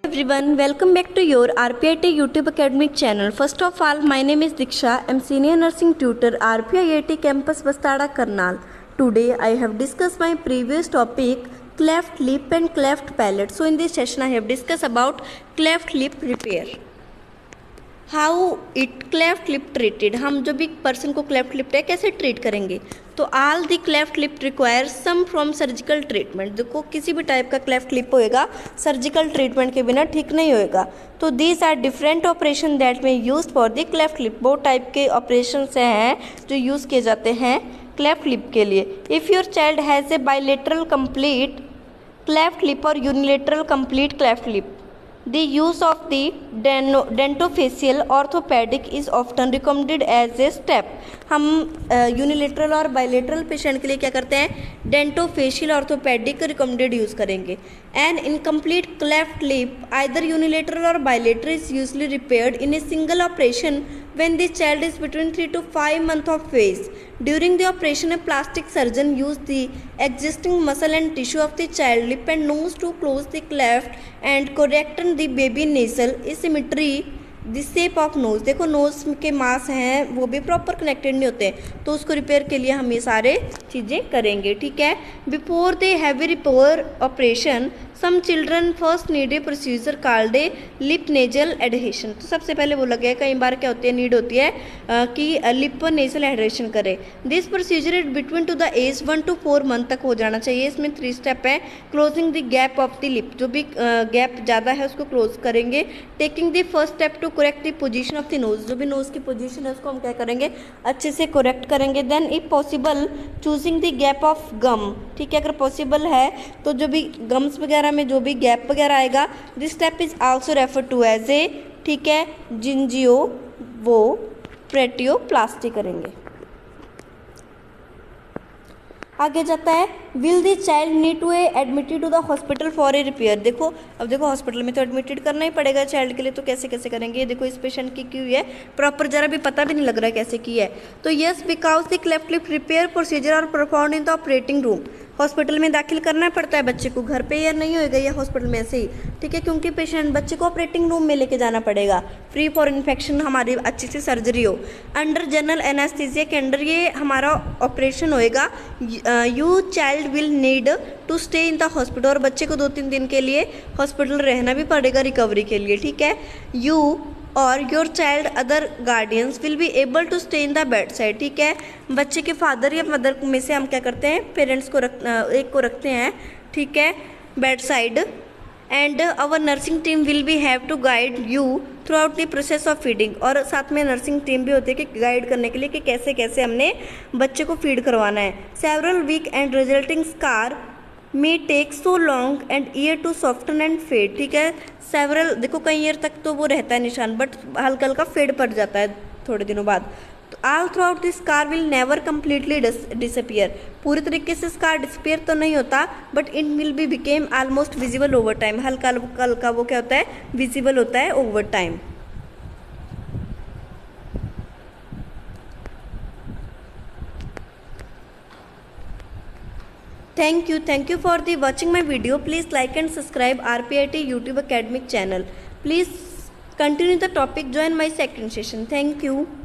everyone, welcome back to your RPIT YouTube academic channel. First of all, my name is Diksha. I'm senior nursing tutor RPIT campus Bastada Karnal. Today I have discussed my previous topic cleft lip and cleft palate. So in this session I have discussed about cleft lip repair. How it cleft lip treated, हम जब एक person को cleft lip है कैसे treat करेंगे. तो all the cleft lip require some from surgical treatment. देखो किसी भी टाइप का क्लेफ्ट लिप होएगा सर्जिकल ट्रीटमेंट के बिना ठीक नहीं होएगा. तो these are different operation that में use for the cleft lip. बहुत टाइप के ऑपरेशन हैं जो यूज़ किए जाते हैं क्लेफ्ट लिप के लिए. If your child has a bilateral complete cleft lip और unilateral complete cleft lip, the use of the dentofacial orthopedic is often recommended as a step. हम यूनिलेटरल और बाइलेटरल पेशेंट के लिए क्या करते हैं, डेंटोफेशियल ऑर्थोपेडिक रिकमेंडेड यूज़ करेंगे. An incomplete cleft lip either unilateral और bilateral is usually repaired in a single operation when the child is between 3 to 5 months of age. During the operation, a plastic surgeon used the existing muscle and tissue of the child lip and nose to close the cleft and correct the baby nasal asymmetry. The shape of nose, देखो nose के मांस हैं वो भी proper connected नहीं होते, तो उसको रिपेयर के लिए हम ये सारे चीज़ें करेंगे. ठीक है. Before the heavy repair operation some children first need a procedure called a lip nasal adhesion. तो सबसे पहले बोला गया कई बार क्या होती है, नीड होती है कि लिप नेजल एडहेशन करें. This procedure is between to the age 1 to 4 month तक हो जाना चाहिए. इसमें 3 स्टेप हैं. Closing the gap of the lip, जो भी गैप ज़्यादा है उसको क्लोज करेंगे. Taking the first step to correct the position of the nose, जो भी नोज की पोजीशन है उसको हम क्या करेंगे, अच्छे से करेक्ट करेंगे. Then if possible choosing the gap of gum. ठीक है, अगर पॉसिबल है तो जो भी गम्स वगैरह में जो भी गैप वगैरह आएगा, this step is also refer to as a, ठीक है, जिंजियो वो प्रेटियोप्लास्टी करेंगे. आगे जाता है will the child need to admitted to the hospital for a repair. देखो अब देखो हॉस्पिटल में तो एडमिटेड करना ही पड़ेगा चाइल्ड के लिए, तो कैसे कैसे करेंगे. देखो इस पेशेंट की क्यों है प्रॉपर जरा भी पता भी नहीं लग रहा है कैसे की है. तो yes because the cleft lip repair procedure are performed in the operating room. Hospital में दाखिल करना पड़ता है बच्चे को, घर पे या नहीं होएगा या हॉस्पिटल में ऐसे ही. ठीक है, क्योंकि पेशेंट बच्चे को ऑपरेटिंग रूम में लेके जाना पड़ेगा फ्री फॉर इन्फेक्शन, हमारी अच्छी से सर्जरी हो. अंडर जनरल एनेस्थीसिया के अंडर ये हमारा ऑपरेशन होएगा. You child will need to stay in the hospital, और बच्चे को 2-3 दिन के लिए हॉस्पिटल रहना भी पड़ेगा रिकवरी के लिए. ठीक है. यू और your child other guardians will be able to stay in the bedside. ठीक है, बच्चे के फादर या मदर में से हम क्या करते हैं, पेरेंट्स को एक को रखते हैं. ठीक है, bedside. And our nursing team will be have to guide you throughout the process of feeding. और साथ में नर्सिंग टीम भी होती है कि गाइड करने के लिए कि कैसे कैसे हमने बच्चे को फीड करवाना है. Several week and resulting scar may take so long and year to soften and fade. ठीक है, सेवरल देखो कई ईयर तक तो वो रहता है निशान, बट हल्का हल्का फेड पड़ जाता है थोड़े दिनों बाद. तो all throughout this scar will never completely disappear. पूरी तरीके से स्कार डिसअपियर तो नहीं होता, but it will be became almost visible over time. हल्का हल्का वो क्या होता है, विजिबल होता है over time. Thank you for the watching my video. Please like and subscribe RPIT YouTube academic channel. Please continue the topic, join my second session. Thank you.